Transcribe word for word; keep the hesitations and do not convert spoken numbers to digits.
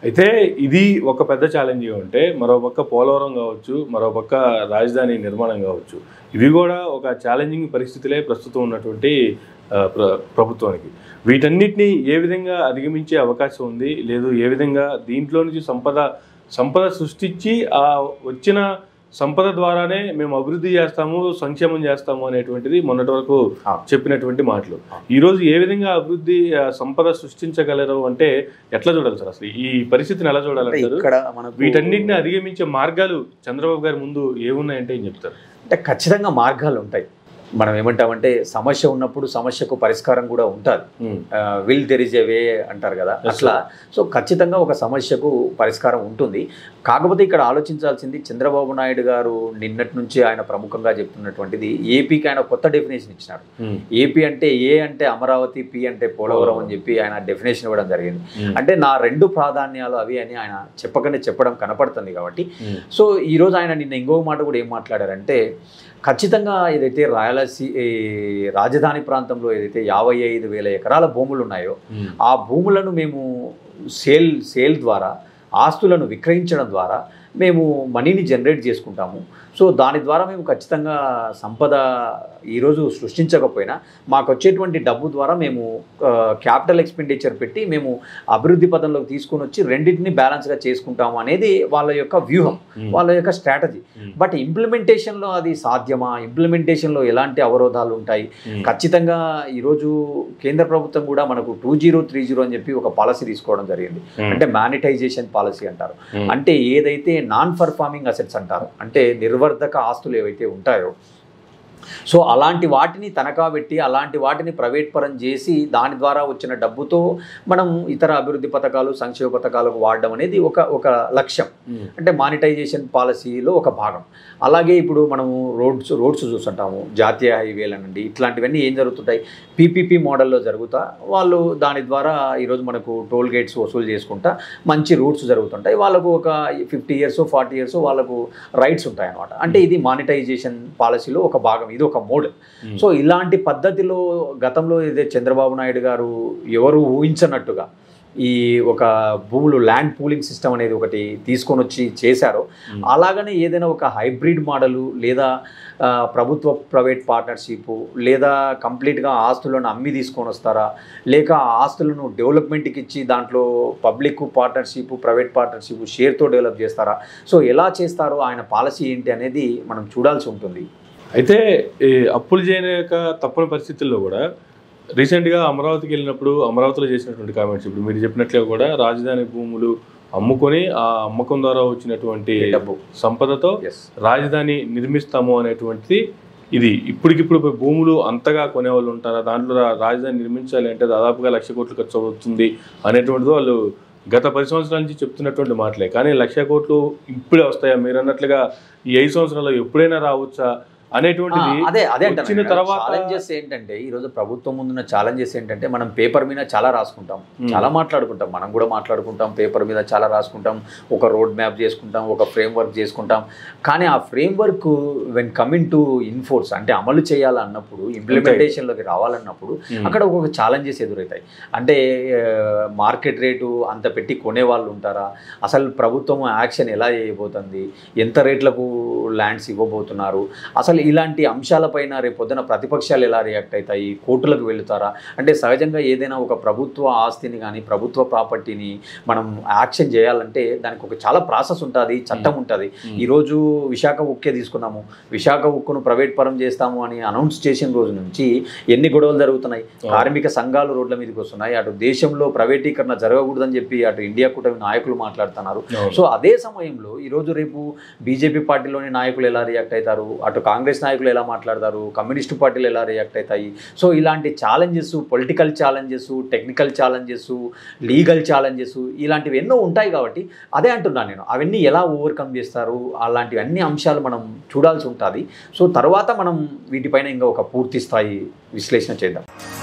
అయితే ఇది ఒక పెద్ద ఛాలెంజ్గా ఉంటే మరోపక్క పోలవరం కావచ్చు, మరోపక్క రాజధాని నిర్మాణం కావచ్చు, ఇవి కూడా ఒక ఛాలెంజింగ్ పరిస్థితులే ప్రస్తుతం ఉన్నటువంటి ప్ర ప్రభుత్వానికి. వీటన్నిటిని ఏ విధంగా అధిగమించే అవకాశం ఉంది, లేదు ఏ విధంగా దీంట్లో నుంచి సంపద సంపద సృష్టించి ఆ వచ్చిన సంపద ద్వారానే మేము అభివృద్ధి చేస్తాము, సంక్షేమం చేస్తాము అనేటువంటిది మొన్నటి వరకు చెప్పినటువంటి మాటలు. ఈరోజు ఏ విధంగా అభివృద్ధి సంపద సృష్టించగలరు అంటే ఎట్లా చూడాలి సార్? అసలు ఈ పరిస్థితిని ఎలా చూడాలంటారు? వీటన్నిటిని అధిగమించే మార్గాలు చంద్రబాబు గారి ముందు ఏమున్నాయంటే ఏం చెప్తారు? అంటే ఖచ్చితంగా మార్గాలు ఉంటాయి. మనం ఏమంటామంటే సమస్య ఉన్నప్పుడు సమస్యకు పరిష్కారం కూడా ఉంటుంది. Will there is a way అంటారు కదా, అట్లా. సో ఖచ్చితంగా ఒక సమస్యకు పరిష్కారం ఉంటుంది. కాకపోతే ఇక్కడ ఆలోచించాల్సింది, చంద్రబాబు నాయుడు గారు నిన్నటి నుంచి ఆయన ప్రముఖంగా చెప్తున్నటువంటిది, ఏపీకి ఆయన కొత్త డెఫినేషన్ ఇచ్చినారు. ఏపీ అంటే ఏ అంటే అమరావతి, పి అంటే పోలవరం అని చెప్పి ఆయన డెఫినేషన్ ఇవ్వడం జరిగింది. అంటే నా రెండు ప్రాధాన్యాలు అవి అని ఆయన చెప్పకనే చెప్పడం కనపడుతుంది. కాబట్టి సో ఈరోజు ఆయన నిన్న ఇంకో మాట కూడా ఏం మాట్లాడారంటే, ఖచ్చితంగా ఏదైతే రాయలసీ రాజధాని ప్రాంతంలో ఏదైతే యాభై ఐదు వేల ఎకరాల భూములు ఉన్నాయో ఆ భూములను మేము సేల్ సేల్ ద్వారా, ఆస్తులను విక్రయించడం ద్వారా మేము మనీని జనరేట్ చేసుకుంటాము. సో దాని ద్వారా మేము ఖచ్చితంగా సంపద ఈరోజు సృష్టించకపోయినా మాకు వచ్చేటువంటి డబ్బు ద్వారా మేము క్యాపిటల్ ఎక్స్పెండిచర్ పెట్టి మేము అభివృద్ధి పదంలోకి తీసుకొని వచ్చి రెండింటిని బ్యాలెన్స్గా చేసుకుంటాము అనేది వాళ్ళ యొక్క వ్యూహం, వాళ్ళ యొక్క స్ట్రాటజీ. బట్ ఇంప్లిమెంటేషన్లో అది సాధ్యమా? ఇంప్లిమెంటేషన్లో ఎలాంటి అవరోధాలు ఉంటాయి? ఖచ్చితంగా ఈరోజు కేంద్ర ప్రభుత్వం కూడా మనకు టూ జీరో త్రీ జీరో అని చెప్పి ఒక పాలసీ తీసుకోవడం జరిగింది. అంటే మానిటైజేషన్ పాలసీ అంటారు. అంటే ఏదైతే నాన్ పర్ఫార్మింగ్ అసెట్స్ అంటారు, అంటే నిర్వర్ధక ఆస్తులు ఏవైతే ఉంటాయో, సో అలాంటి వాటిని తనఖా పెట్టి అలాంటి వాటిని ప్రైవేట్ పరం చేసి దాని ద్వారా వచ్చిన డబ్బుతో మనం ఇతర అభివృద్ధి పథకాలు, సంక్షేమ పథకాలకు వాడడం అనేది ఒక ఒక లక్ష్యం. అంటే మానిటైజేషన్ పాలసీలో ఒక భాగం. అలాగే ఇప్పుడు మనము రోడ్స్ రోడ్స్ చూస్తుంటాము, జాతీయ హైవేలు అనండి, ఇట్లాంటివన్నీ ఏం జరుగుతుంటాయి? పీపీపీ మోడల్లో జరుగుతా వాళ్ళు దాని ద్వారా ఈరోజు మనకు టోల్ గేట్స్ వసూలు చేసుకుంటా మంచి రూట్స్ జరుగుతుంటాయి. వాళ్ళకు ఒక ఫిఫ్టీ ఇయర్స్ ఫార్టీ ఇయర్స్ వాళ్ళకు రైట్స్ ఉంటాయి అన్నమాట. అంటే ఇది మానిటైజేషన్ పాలసీలో ఒక భాగం, ఇది ఒక మోడ్. సో ఇలాంటి పద్ధతిలో గతంలో ఇదే చంద్రబాబు నాయుడు గారు ఎవరు ఊహించనట్టుగా ఈ ఒక భూములు ల్యాండ్ పూలింగ్ సిస్టమ్ అనేది ఒకటి తీసుకొని వచ్చి చేశారో, అలాగనే ఏదైనా ఒక హైబ్రిడ్ మోడలు లేదా ప్రభుత్వ ప్రైవేట్ పార్ట్నర్షిప్ లేదా కంప్లీట్గా ఆస్తులను అమ్మి తీసుకొని వస్తారా, లేక ఆస్తులను డెవలప్మెంట్కి ఇచ్చి దాంట్లో పబ్లిక్ పార్ట్నర్షిప్, ప్రైవేట్ పార్ట్నర్షిప్ షేర్తో డెవలప్ చేస్తారా? సో ఎలా చేస్తారో ఆయన పాలసీ ఏంటి అనేది మనం చూడాల్సి ఉంటుంది. అయితే అప్పులు చేయలేక తప్పని పరిస్థితుల్లో కూడా రీసెంట్గా అమరావతికి వెళ్ళినప్పుడు అమరావతిలో చేసినటువంటి కామెంట్స్, ఇప్పుడు మీరు చెప్పినట్లుగా కూడా రాజధాని భూములు అమ్ముకొని ఆ అమ్మకం ద్వారా వచ్చినటువంటి డబ్బు సంపదతో రాజధాని నిర్మిస్తాము అనేటువంటిది ఇది. ఇప్పటికిప్పుడు భూములు అంతగా కొనేవాళ్ళు ఉంటారా? దాంట్లో రాజధాని నిర్మించాలి అంటే దాదాపుగా లక్ష కోట్లు ఖర్చు అవుతుంది అనేటువంటిది వాళ్ళు గత పది సంవత్సరాల నుంచి చెప్తున్నటువంటి మాటలే. కానీ లక్ష కోట్లు ఇప్పుడే వస్తాయా? మీరు అన్నట్లుగా ఈ ఐదు సంవత్సరాల్లో ఎప్పుడైనా రావచ్చా అనేటువంటిది అదే అదే వచ్చిన తర్వాత ఛాలెంజెస్ ఏంటంటే, ఈరోజు ప్రభుత్వం ముందున్న ఛాలెంజెస్ ఏంటంటే, మనం పేపర్ మీద చాలా రాసుకుంటాం, చాలా మాట్లాడుకుంటాం, మనం కూడా మాట్లాడుకుంటాం, పేపర్ మీద చాలా రాసుకుంటాం, ఒక రోడ్ మ్యాప్ చేసుకుంటాం, ఒక ఫ్రేమ్ వర్క్ చేసుకుంటాం. కానీ ఆ framework when coming to enforce అంటే అమలు చేయాలన్నప్పుడు, ఇంప్లిమెంటేషన్లోకి రావాలన్నప్పుడు అక్కడ ఒక ఛాలెంజెస్ ఎదురవుతాయి. అంటే మార్కెట్ రేటు అంత పెట్టి కొనే వాళ్ళు ఉంటారా? అసలు ప్రభుత్వం యాక్షన్ ఎలా చేయబోతుంది? ఎంత రేట్లకు ల్యాండ్స్ ఇవ్వబోతున్నారు? అసలు ఇలాంటి అంశాలపైన రేపు పొద్దున ప్రతిపక్షాలు ఎలా రియాక్ట్ అవుతాయి? కోర్టులకు వెళుతారా? అంటే సహజంగా ఏదైనా ఒక ప్రభుత్వ ఆస్తిని కానీ ప్రభుత్వ ప్రాపర్టీని మనం యాక్షన్ చేయాలంటే దానికి ఒక చాలా ప్రాసెస్ ఉంటుంది, చట్టం ఉంటుంది. ఈరోజు విశాఖ ఉక్కే తీసుకున్నాము, విశాఖ ఉక్కును ప్రైవేట్ పరం చేస్తాము అని అనౌన్స్ చేసిన రోజు నుంచి ఎన్ని గొడవలు జరుగుతున్నాయి? కార్మిక సంఘాలు రోడ్ల మీదకి వస్తున్నాయి. అటు దేశంలో ప్రైవేటీకరణ జరగకూడదని చెప్పి అటు ఇండియా కూటమి నాయకులు మాట్లాడుతున్నారు. సో అదే సమయంలో ఈరోజు రేపు బీజేపీ పార్టీలోని నాయకులు ఎలా రియాక్ట్ అవుతారు, అటు కాంగ్రెస్ నాయకులు ఎలా మాట్లాడతారు, కమ్యూనిస్టు పార్టీలు ఎలా రియాక్ట్ అవుతాయి? సో ఇలాంటి challenges, political challenges, technical challenges, legal challenges ఇలాంటివి ఎన్నో ఉంటాయి. కాబట్టి అదే అంటున్నాను నేను, అవన్నీ ఎలా ఓవర్కమ్ చేస్తారు అలాంటివి అన్ని అంశాలు మనం చూడాల్సి ఉంటుంది. సో తర్వాత మనం వీటిపైన ఇంకా ఒక పూర్తి స్థాయి విశ్లేషణ చేద్దాం.